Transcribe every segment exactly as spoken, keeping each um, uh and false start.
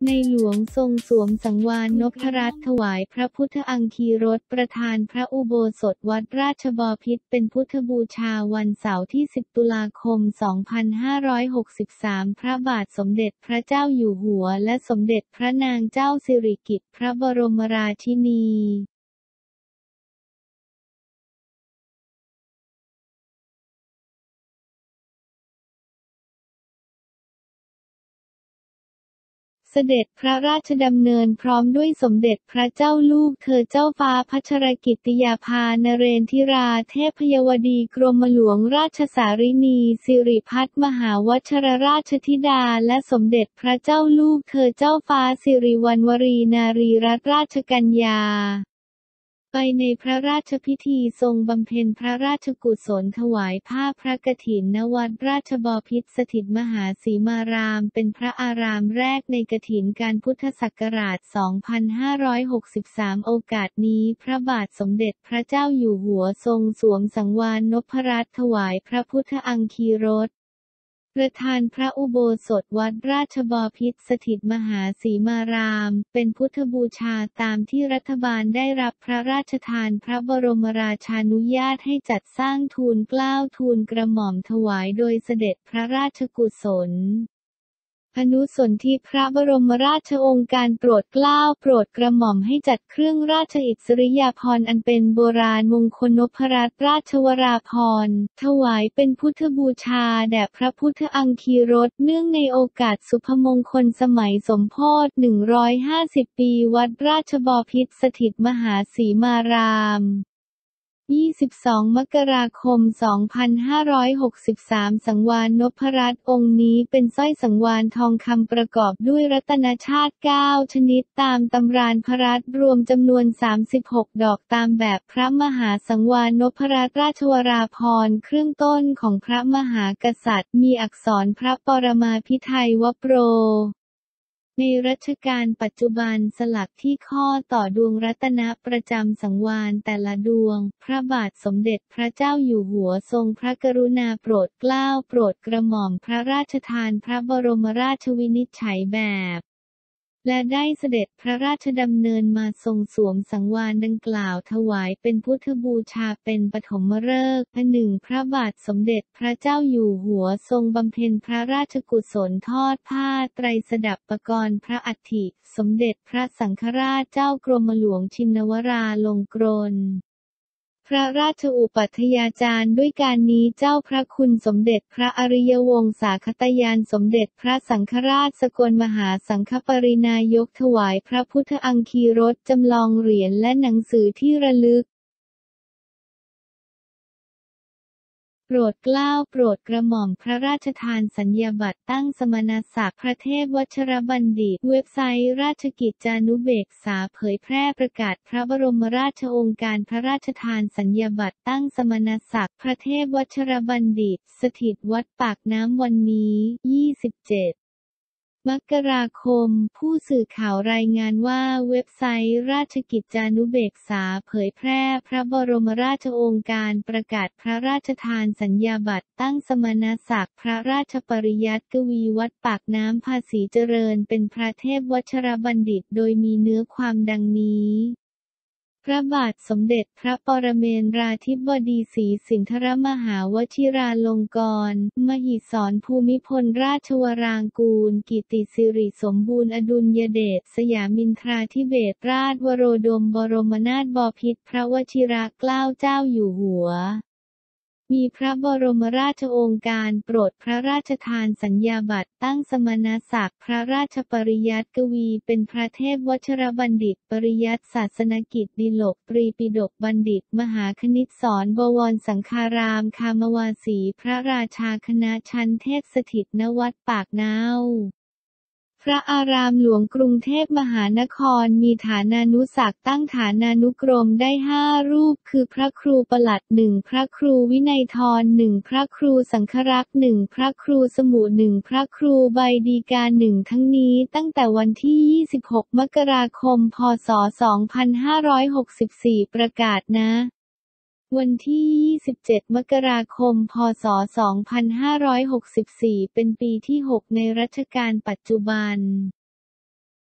ในหลวงทรงสวมสังวาลนพรัตน์ถวายพระพุทธอังคีรสประธานพระอุโบสถวัดราชบพิตรเป็นพุทธบูชาวันเสาร์ที่ สิบ ตุลาคม สองพันห้าร้อยหกสิบสาม พระบาทสมเด็จพระเจ้าอยู่หัวและสมเด็จพระนางเจ้าสิริกิติ์พระบรมราชินีเสด็จพระราชดำเนินพร้อมด้วยสมเด็จพระเจ้าลูกเธอเจ้าฟ้าพัชรกิติยาภานเรนทิราเทพยวดีกรมหลวงราชสารินีสิริพัฒน์มหาวชรราชธิดาและสมเด็จพระเจ้าลูกเธอเจ้าฟ้าสิริวัณวรีนารีรัตนราชกัญญาไปในพระราชพิธีทรงบำเพ็ญพระราชกุศลถวายผ้าพระกฐินณวัดราชบพิตรสถิตมหาสีมารามเป็นพระอารามแรกในกฐินการพุทธศักราช สองพันห้าร้อยหกสิบสาม โอกาสนี้พระบาทสมเด็จพระเจ้าอยู่หัวทรงสวมสังวาลนพรัตน์ถวายพระพุทธอังคีรสประธานพระอุโบสถวัดราชบพิตรสถิตมหาสีมารามเป็นพุทธบูชาตามที่รัฐบาลได้รับพระราชทานพระบรมราชานุญาตให้จัดสร้างทูลเกล้าทูลกระหม่อมถวายโดยเสด็จพระราชกุศลอนุสนธิพระบรมราชโองการโปรดเกล้าโปรดกระหม่อมให้จัดเครื่องราชอิสริยาภรณ์อันเป็นโบราณมงคลนพรัตน์ราชวราภรณ์ถวายเป็นพุทธบูชาแด่พระพุทธอังคีรสเนื่องในโอกาสสุภมงคลสมัยสมโภชหนึ่งร้อยห้าสิบปีวัดราชบพิตรสถิตมหาสีมารามยี่สิบสอง มกราคม สองพันห้าร้อยหกสิบสาม สังวาลนพรัตน์องค์นี้เป็นสร้อยสังวาลทองคำประกอบด้วยรัตนชาติ เก้า ชนิดตามตำรานพรัตน์รวมจำนวน สามสิบหก ดอกตามแบบพระมหาสังวาลนพรัตน์ราชวราภรณ์เครื่องต้นของพระมหากษัตริย์มีอักษรพระปรมาภิไธยวโปรในรัชกาลปัจจุบันสลักที่ข้อต่อดวงรัตนประจำสังวาลแต่ละดวงพระบาทสมเด็จพระเจ้าอยู่หัวทรงพระกรุณาโปรดเกล้าโปรดกระหม่อมพระราชทานพระบรมราชวินิจฉัยแบบและได้เสด็จพระราชดำเนินมาทรงสวมสังวาลดังกล่าวถวายเป็นพุทธบูชาเป็นปฐมฤกษ์หนึ่งพระบาทสมเด็จพระเจ้าอยู่หัวทรงบำเพ็ญพระราชกุศลทอดผ้าไตรสดับปกรณ์พระอัฐิสมเด็จพระสังฆราชเจ้ากรมหลวงชินวราลงกรณพระราชอุปัฏยาจารย์ด้วยการนี้เจ้าพระคุณสมเด็จพระอริยวงศาคตยานสมเด็จพระสังฆราชสกลมหาสังฆปรินายกถวายพระพุทธอังคีรสจำลองเหรียญและหนังสือที่ระลึกโปรดเกล้าโปรดกระหม่อมพระราชทานสัญญาบัตรตั้งสมณศักดิ์พระเทพวชรบัณฑิตเว็บไซต์ราชกิจจานุเบกษาเผยแพร่ประกาศพระบรมราชโองการพระราชทานสัญญาบัตรตั้งสมณศักดิ์พระเทพวชรบัณฑิตสถิตวัดปากน้ำวันนี้ ยี่สิบเจ็ดมกราคมผู้สื่อข่าวรายงานว่าเว็บไซต์ราชกิจจานุเบกษาเผยแพร่พระบรมราชโองการประกาศพระราชทานสัญญาบัตรตั้งสมณศักดิ์พระราชปริยัติกวีวัดปากน้ำภาษีเจริญเป็นพระเทพวชรบัณฑิตโดยมีเนื้อความดังนี้พระบาทสมเด็จพระปรเมนทราธิบดีศรีสินธรมหาวชิราลงกรณ์มหิศรภูมิพลราชวรางกูลกิติสิริสมบูรณ์อดุลยเดชสยามินทราธิเบศราชวโรดมบรมนาถบพิตรพระวชิรเกล้าเจ้าอยู่หัวมีพระบรมราชโองการโปรดพระราชทานสัญญาบัตรตั้งสมณศักดิ์พระราชปริยัติกวีเป็นพระเทพวชรบัณฑิตปริยัติศาสนกิจดิลกตรีปิฎกบัณฑิตมหาคณิตศรบวรสังฆารามคามวาสีพระราชาคณะชั้นเทพสถิตณวัดปากน้ำพระอารามหลวงกรุงเทพมหานครมีฐานานุศักดิ์ตั้งฐานานุกรมได้ห้ารูปคือพระครูปลัดหนึ่งพระครูวินัยธรหนึ่งพระครูสังฆรักษ์หนึ่งพระครูสมุหนึ่งพระครูใบดีกาหนึ่งทั้งนี้ตั้งแต่วันที่ ยี่สิบหก มกราคม พ.ศ. สองพันห้าร้อยหกสิบสี่ ประกาศณวันที่ ยี่สิบเจ็ด มกราคม พ.ศ. สองพันห้าร้อยหกสิบสี่ เป็นปีที่ หก ในรัชกาลปัจจุบัน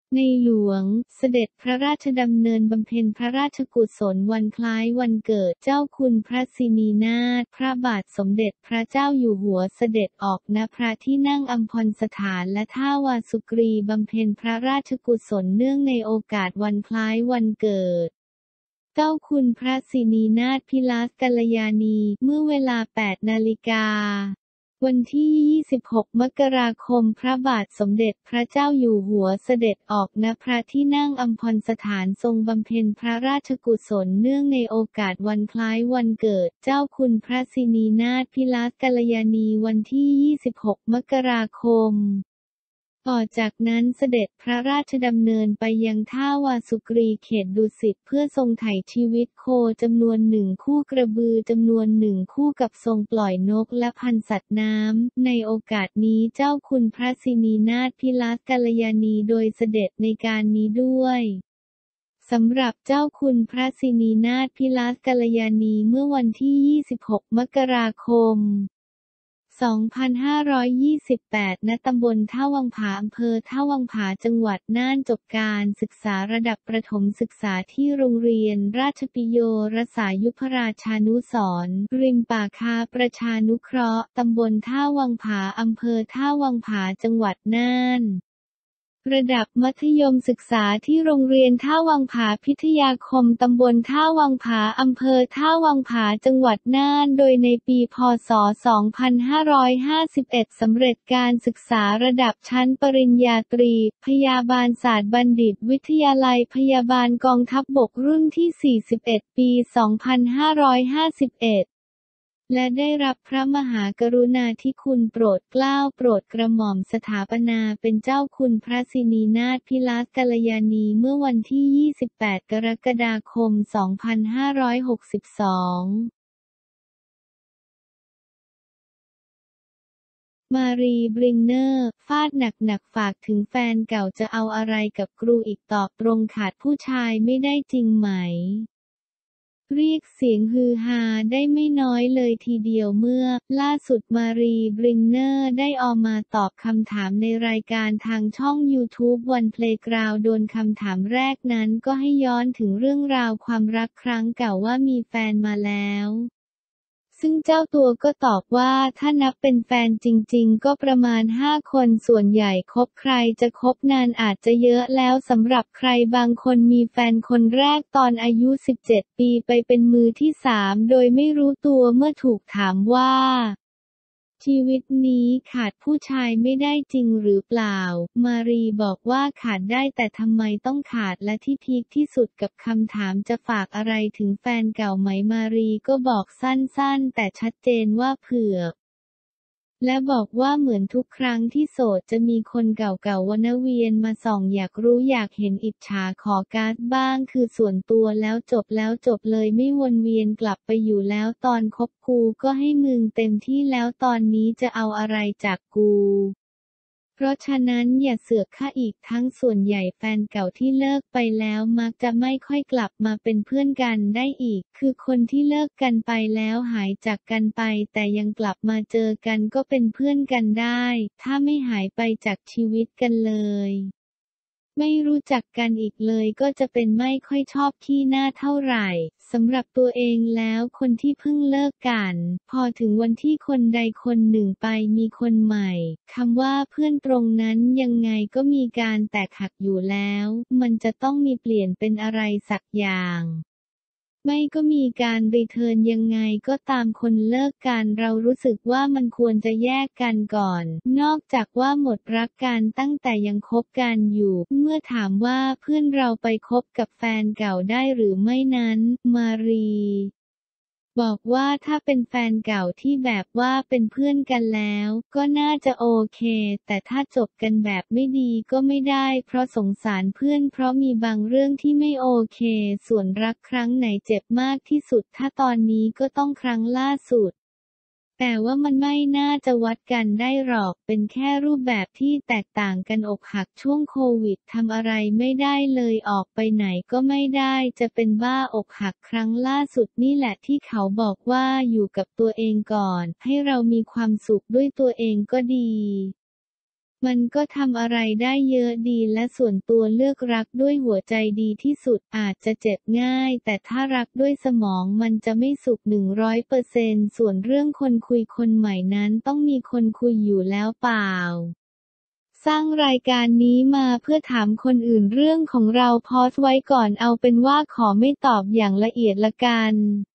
ในหลวงเสด็จพระราชดำเนินบำเพ็ญพระราชกุศลวันคล้ายวันเกิดเจ้าคุณพระสินีนาถพระบาทสมเด็จพระเจ้าอยู่หัวเสด็จออกณพระที่นั่งอัมพรสถานและท่าวาสุกรีบำเพ็ญพระราชกุศลเนื่องในโอกาสวันคล้ายวันเกิดเจ้าคุณพระสินีนาถพิลาสกัลยาณีเมื่อเวลา แปดนาฬิกาวันที่ ยี่สิบหก มกราคมพระบาทสมเด็จพระเจ้าอยู่หัวเสด็จออกณพระที่นั่งอัมพรสถานทรงบำเพ็ญพระราชกุศลเนื่องในโอกาสวันคล้ายวันเกิดเจ้าคุณพระสินีนาถพิลาสกัลยาณีวันที่ ยี่สิบหก มกราคมต่อจากนั้นเสด็จพระราชดำเนินไปยังท่าวาสุกรีเขตดุสิตเพื่อทรงไถ่ชีวิตโคจำนวนหนึ่งคู่กระบือจำนวนหนึ่งคู่กับทรงปล่อยนกและพันสัตว์น้ำในโอกาสนี้เจ้าคุณพระสินีนาถพิลาสกัลยาณีโดยเสด็จในการนี้ด้วยสำหรับเจ้าคุณพระสินีนาถพิลาสกัลยาณีเมื่อวันที่ ยี่สิบหก มกราคมสองพันห้าร้อยยี่สิบแปด ณ ตำบลท่าวังผาอำเภอท่าวังผาจังหวัดน่านจบการศึกษาระดับประถมศึกษาที่โรงเรียนราชปิโยรสายุพราชานุสรณ์ริมป่าคาประชานุเคราะห์ตำบลท่าวังผาอำเภอท่าวังผาจังหวัดน่านระดับมัธยมศึกษาที่โรงเรียนท่าวังผาพิทยาคมตำบลท่าวังผาอำเภอท่าวังผาจังหวัดน่านโดยในปีพ.ศ. สองพันห้าร้อยห้าสิบเอ็ดสำเร็จการศึกษาระดับชั้นปริญญาตรีพยาบาลศาสตร์บัณฑิตวิทยาลัยพยาบาลกองทัพบกรุ่นที่ สี่สิบเอ็ด ปี สองพันห้าร้อยห้าสิบเอ็ดและได้รับพระมหากรุณาธิคุณโปรดเกล้าโปรดกระหม่อมสถาปนาเป็นเจ้าคุณพระสินีนาถพิลาสกัลยาณีเมื่อวันที่ ยี่สิบแปด กรกฎาคม สองพันห้าร้อยหกสิบสองมารีบริงเนอร์ฟาดหนักๆฝากถึงแฟนเก่าจะเอาอะไรกับครูอีกตอบตรงขาดผู้ชายไม่ได้จริงไหมเรียกเสียงฮือฮาได้ไม่น้อยเลยทีเดียวเมื่อล่าสุดมารีบริงเนอร์ได้ออกมาตอบคำถามในรายการทางช่อง ยูทูบ วันเพลย์กราวด์โดนคำถามแรกนั้นก็ให้ย้อนถึงเรื่องราวความรักครั้งเก่าว่ามีแฟนมาแล้วซึ่งเจ้าตัวก็ตอบว่าถ้านับเป็นแฟนจริงๆก็ประมาณห้าคนส่วนใหญ่คบใครจะคบนานอาจจะเยอะแล้วสำหรับใครบางคนมีแฟนคนแรกตอนอายุ สิบเจ็ด ปีไปเป็นมือที่สามโดยไม่รู้ตัวเมื่อถูกถามว่าชีวิตนี้ขาดผู้ชายไม่ได้จริงหรือเปล่ามารีบอกว่าขาดได้แต่ทำไมต้องขาดและที่พีคที่สุดกับคำถามจะฝากอะไรถึงแฟนเก่าไหมมารีก็บอกสั้นๆแต่ชัดเจนว่าเผื่อและบอกว่าเหมือนทุกครั้งที่โสดจะมีคนเก่าๆวนเวียนมาส่องอยากรู้อยากเห็นอิจฉาขอการ์ดบ้างคือส่วนตัวแล้วจบแล้วจบเลยไม่วนเวียนกลับไปอยู่แล้วตอนคบกูก็ให้มึงเต็มที่แล้วตอนนี้จะเอาอะไรจากกูเพราะฉะนั้นอย่าเสือกข้าอีกทั้งส่วนใหญ่แฟนเก่าที่เลิกไปแล้วมักจะไม่ค่อยกลับมาเป็นเพื่อนกันได้อีกคือคนที่เลิกกันไปแล้วหายจากกันไปแต่ยังกลับมาเจอกันก็เป็นเพื่อนกันได้ถ้าไม่หายไปจากชีวิตกันเลยไม่รู้จักกันอีกเลยก็จะเป็นไม่ค่อยชอบขี้หน้าเท่าไหร่สำหรับตัวเองแล้วคนที่เพิ่งเลิกกันพอถึงวันที่คนใดคนหนึ่งไปมีคนใหม่คำว่าเพื่อนตรงนั้นยังไงก็มีการแตกหักอยู่แล้วมันจะต้องมีเปลี่ยนเป็นอะไรสักอย่างไม่ก็มีการรีเทิร์นยังไงก็ตามคนเลิกกันเรารู้สึกว่ามันควรจะแยกกันก่อนนอกจากว่าหมดรักกันตั้งแต่ยังคบกันอยู่เมื่อถามว่าเพื่อนเราไปคบกับแฟนเก่าได้หรือไม่นั้นมารีบอกว่าถ้าเป็นแฟนเก่าที่แบบว่าเป็นเพื่อนกันแล้วก็น่าจะโอเคแต่ถ้าจบกันแบบไม่ดีก็ไม่ได้เพราะสงสารเพื่อนเพราะมีบางเรื่องที่ไม่โอเคส่วนรักครั้งไหนเจ็บมากที่สุดถ้าตอนนี้ก็ต้องครั้งล่าสุดแต่ว่ามันไม่น่าจะวัดกันได้หรอกเป็นแค่รูปแบบที่แตกต่างกันอกหักช่วงโควิดทำอะไรไม่ได้เลยออกไปไหนก็ไม่ได้จะเป็นบ้าอกหักครั้งล่าสุดนี่แหละที่เขาบอกว่าอยู่กับตัวเองก่อนให้เรามีความสุขด้วยตัวเองก็ดีมันก็ทำอะไรได้เยอะดีและส่วนตัวเลือกรักด้วยหัวใจดีที่สุดอาจจะเจ็บง่ายแต่ถ้ารักด้วยสมองมันจะไม่สุข หนึ่งร้อยเปอร์เซ็นต์ ส่วนเรื่องคนคุยคนใหม่นั้นต้องมีคนคุยอยู่แล้วเปล่าสร้างรายการนี้มาเพื่อถามคนอื่นเรื่องของเราโพสต์ไว้ก่อนเอาเป็นว่าขอไม่ตอบอย่างละเอียดละกัน